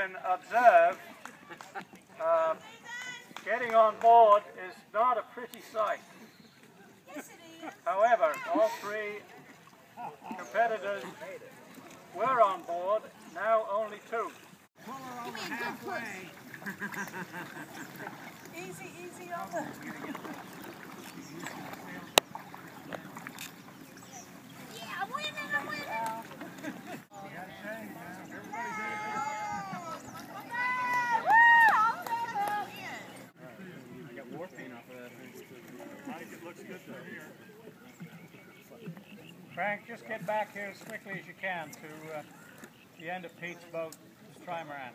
can observe, getting on board is not a pretty sight. However, all three competitors were on board, now only two. Give me a good push. Easy, easy on the... Yeah, I'm winning, I'm winning. I got war paint off of that thing. I think it looks good though. Frank, just get back here as quickly as you can to the end of Pete's boat, this trimaran.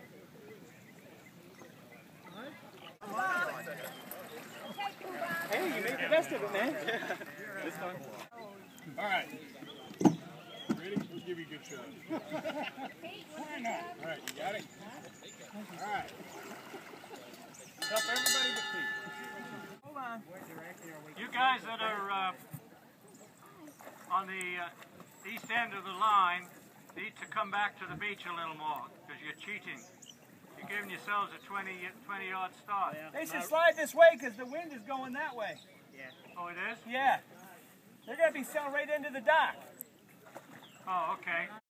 Hey, you made the best of it, man. This time. All right. Ready? We'll give you a good shot. Why not? All right, you got it? All right. Help everybody but Pete. Hold on. You guys that are on the east end of the line need to come back to the beach a little more because you're cheating. You're giving yourselves a 20-yard start. They should slide this way because the wind is going that way. Yeah. Oh, it is? Yeah. They're going to be sailing right into the dock. Oh, okay.